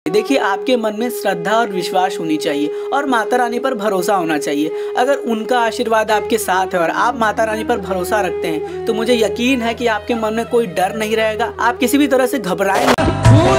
देखिए, आपके मन में श्रद्धा और विश्वास होनी चाहिए और माता रानी पर भरोसा होना चाहिए। अगर उनका आशीर्वाद आपके साथ है और आप माता रानी पर भरोसा रखते हैं तो मुझे यकीन है कि आपके मन में कोई डर नहीं रहेगा, आप किसी भी तरह से घबराएं नहीं।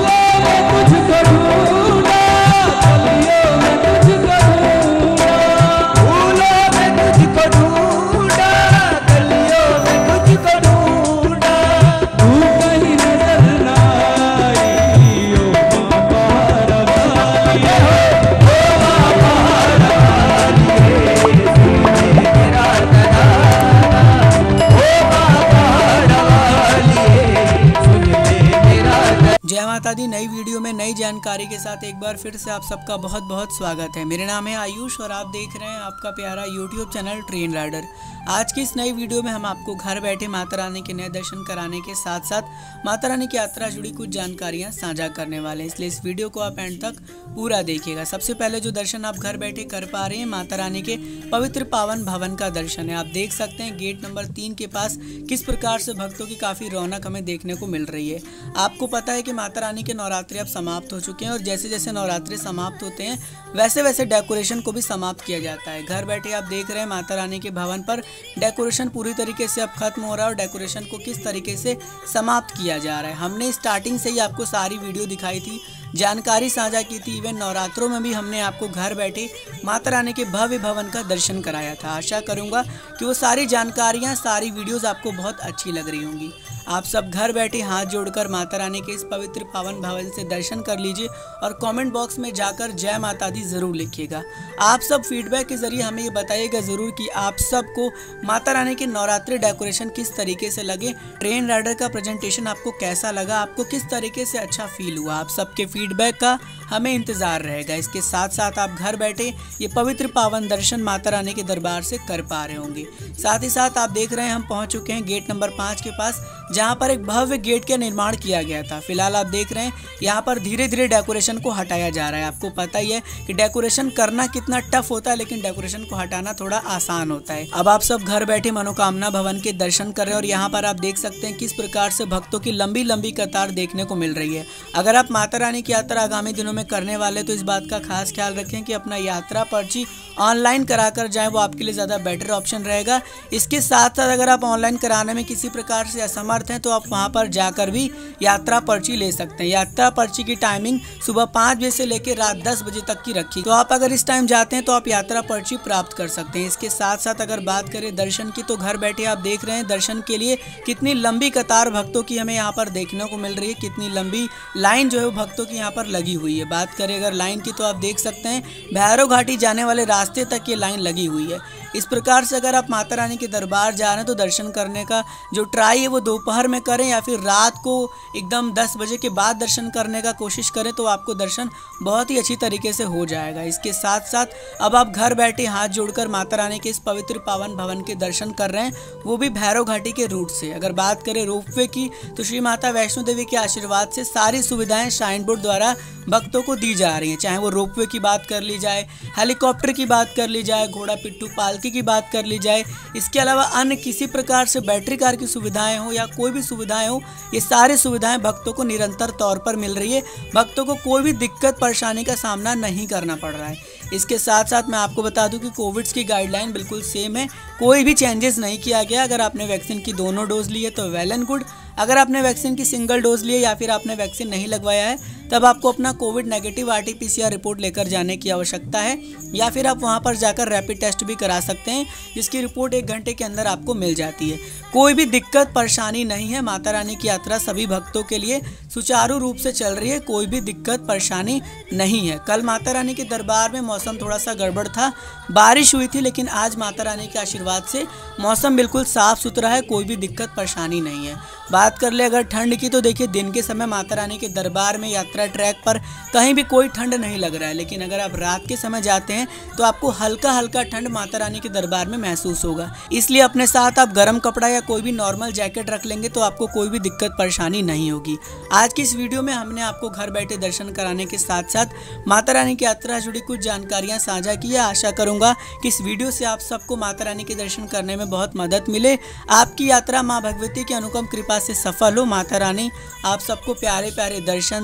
जय माता दी। नई वीडियो में नई जानकारी के साथ एक बार फिर से आप सबका बहुत बहुत स्वागत है। मेरा नाम है आयुष और आप देख रहे हैं आपका प्यारा YouTube चैनल ट्रेन राइडर। आज की इस नई वीडियो में हम आपको घर बैठे माता रानी के नए दर्शन कराने के साथ साथ माता रानी की यात्रा जुड़ी कुछ जानकारियां साझा करने वाले हैं, इसलिए इस वीडियो को आप एंड तक पूरा देखिएगा। सबसे पहले जो दर्शन आप घर बैठे कर पा रहे हैं, माता रानी के पवित्र पावन भवन का दर्शन है। आप देख सकते हैं गेट नंबर 3 के पास किस प्रकार से भक्तों की काफ़ी रौनक हमें देखने को मिल रही है। आपको पता है कि माता रानी के नवरात्रे अब समाप्त हो चुके हैं और जैसे जैसे नवरात्रे समाप्त होते हैं वैसे वैसे डेकोरेशन को भी समाप्त किया जाता है। घर बैठे आप देख रहे हैं माता रानी के भवन पर डेकोरेशन पूरी तरीके से अब खत्म हो रहा है और डेकोरेशन को किस तरीके से समाप्त किया जा रहा है। हमने स्टार्टिंग से ही आपको सारी वीडियो दिखाई थी, जानकारी साझा की थी। इवन नवरात्रों में भी हमने आपको घर बैठे माता रानी के भव्य भवन का दर्शन कराया था। आशा करूंगा कि वो सारी जानकारियां, सारी वीडियोस आपको बहुत अच्छी लग रही होंगी। आप सब घर बैठे हाथ जोड़कर माता रानी के इस पवित्र पावन भवन से दर्शन कर लीजिए और कमेंट बॉक्स में जाकर जय माता दी जरूर लिखिएगा। आप सब फीडबैक के जरिए हमें ये बताइएगा जरूर कि आप सबको माता रानी के नवरात्रि डेकोरेशन किस तरीके से लगे, ट्रेन राइडर का प्रेजेंटेशन आपको कैसा लगा, आपको किस तरीके से अच्छा फील हुआ। आप सबके फीडबैक का हमें इंतजार रहेगा। इसके साथ साथ आप घर बैठे ये पवित्र पावन दर्शन माता रानी के दरबार से कर पा रहे होंगे। साथ ही साथ आप देख रहे हैं हम पहुंच चुके हैं गेट नंबर 5 के पास, जहां पर एक भव्य गेट का निर्माण किया गया था। फिलहाल आप देख रहे हैं यहाँ पर धीरे धीरे डेकोरेशन को हटाया जा रहा है। आपको पता ही है कि डेकोरेशन करना कितना टफ होता है, लेकिन डेकोरेशन को हटाना थोड़ा आसान होता है। अब आप सब घर बैठे मनोकामना भवन के दर्शन कर रहे हैं और यहाँ पर आप देख सकते हैं किस प्रकार से भक्तों की लंबी लंबी कतार देखने को मिल रही है। अगर आप माता रानी की यात्रा आगामी दिनों में करने वाले तो इस बात का खास ख्याल रखें कि अपना यात्रा पर्ची ऑनलाइन कराकर जाएं, वो आपके लिए ज़्यादा बेटर ऑप्शन रहेगा। इसके साथ साथ अगर आप ऑनलाइन कराने में किसी प्रकार से असमर्थ हैं तो आप वहां पर जाकर भी यात्रा पर्ची ले सकते हैं। यात्रा पर्ची की टाइमिंग सुबह 5 बजे से लेकर रात 10 बजे तक की रखी, तो आप अगर इस टाइम जाते हैं तो आप यात्रा पर्ची प्राप्त कर सकते हैं। इसके साथ साथ अगर बात करें दर्शन की तो घर बैठे आप देख रहे हैं दर्शन के लिए कितनी लंबी कतार भक्तों की हमें यहाँ पर देखने को मिल रही है, कितनी लंबी लाइन जो है वो भक्तों की यहाँ पर लगी हुई है। बात करें अगर लाइन की तो आप देख सकते हैं भैरव घाटी जाने वाले रास्ते तक ये लाइन लगी हुई है। इस प्रकार से अगर आप माता रानी के दरबार जा रहे हैं तो दर्शन करने का जो ट्राई है वो दोपहर में करें या फिर रात को एकदम 10 बजे के बाद दर्शन करने का कोशिश करें, तो आपको दर्शन बहुत ही अच्छी तरीके से हो जाएगा। इसके साथ साथ अब आप घर बैठे हाथ जोड़कर माता रानी के इस पवित्र पावन भवन के दर्शन कर रहे हैं, वो भी भैरव घाटी के रूट से। अगर बात करें रोपवे की तो श्री माता वैष्णो देवी के आशीर्वाद से सारी सुविधाएं श्राइन बोर्ड द्वारा भक्तों को दी जा रही हैं। चाहे वो रोपवे की बात कर ली जाए, हेलीकॉप्टर की बात कर ली जाए, घोड़ा पिट्ठू पालकी की बात कर ली जाए, इसके अलावा अन्य किसी प्रकार से बैटरी कार की सुविधाएं हो या कोई भी सुविधाएं हो, ये सारी सुविधाएं भक्तों को निरंतर तौर पर मिल रही है। भक्तों को कोई भी दिक्कत परेशानी का सामना नहीं करना पड़ रहा है। इसके साथ साथ मैं आपको बता दूं कि कोविड की गाइडलाइन बिल्कुल सेम है, कोई भी चेंजेस नहीं किया गया। अगर आपने वैक्सीन की दोनों डोज ली है तो वेल एंड गुड। अगर आपने वैक्सीन की सिंगल डोज ली है या फिर आपने वैक्सीन नहीं लगवाया है तब आपको अपना कोविड नेगेटिव RT-PCR रिपोर्ट लेकर जाने की आवश्यकता है, या फिर आप वहां पर जाकर रैपिड टेस्ट भी करा सकते हैं जिसकी रिपोर्ट 1 घंटे के अंदर आपको मिल जाती है। कोई भी दिक्कत परेशानी नहीं है। माता रानी की यात्रा सभी भक्तों के लिए सुचारू रूप से चल रही है, कोई भी दिक्कत परेशानी नहीं है। कल माता रानी के दरबार में मौसम थोड़ा सा गड़बड़ था, बारिश हुई थी, लेकिन आज माता रानी के आशीर्वाद से मौसम बिल्कुल साफ सुथरा है, कोई भी दिक्कत परेशानी नहीं है। बात कर ले अगर ठंड की तो देखिए दिन के समय माता रानी के दरबार में यात्रा ट्रैक पर कहीं भी कोई ठंड नहीं लग रहा है, लेकिन अगर आप रात के समय जाते हैं तो आपको हल्का हल्का ठंड माता रानी के दरबार में महसूस होगा। इसलिए अपने साथ आप गर्म कपड़ा या कोई भी नॉर्मल जैकेट रख लेंगे तो आपको कोई भी दिक्कत परेशानी नहीं होगी। आज की इस वीडियो में हमने आपको घर बैठे दर्शन कराने के साथ साथ माता रानी की यात्रा जुड़ी कुछ जानकारियां साझा की है। आशा करूंगा कि इस वीडियो से आप सबको माता रानी के दर्शन करने में बहुत मदद मिले। आपकी यात्रा माँ भगवती की अनुपम कृपा से सफल हो। माता रानी आप सबको प्यारे प्यारे दर्शन दे और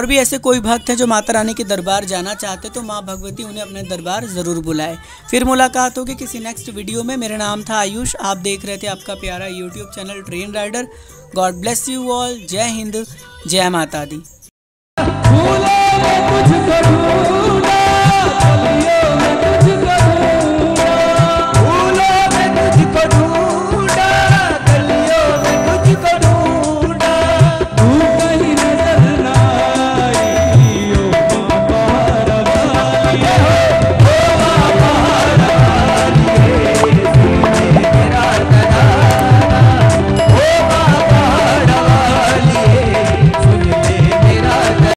भी ऐसे कोई भक्त हैं जो माता रानी के दरबार जाना चाहते तो माँ भगवती उन्हें अपने दरबार ज़रूर बुलाए। फिर मुलाकात होगी किसी नेक्स्ट वीडियो में। मेरा नाम था आयुष, आप देख रहे थे आपका प्यारा YouTube channel train rider. God bless you all. जय हिंद, जय माता दी।